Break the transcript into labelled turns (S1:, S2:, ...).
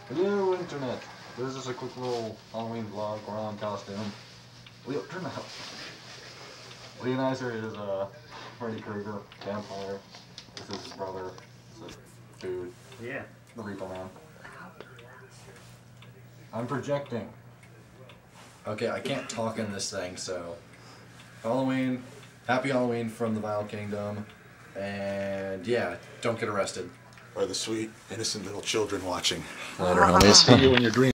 S1: Hello, Internet. This is just a quick little Halloween vlog. We're all in costume. Leo, turn that up. Leonizer is Freddy Krueger, vampire. This is his brother. This is dude.
S2: Yeah.
S1: The Repo Man. I'm projecting.
S3: Okay, I can't talk in this thing, so Halloween, happy Halloween from the Vile Kingdom, and yeah, don't get arrested.
S4: Or the sweet, innocent little children watching.
S1: Later, homies.
S4: See you in your dreams.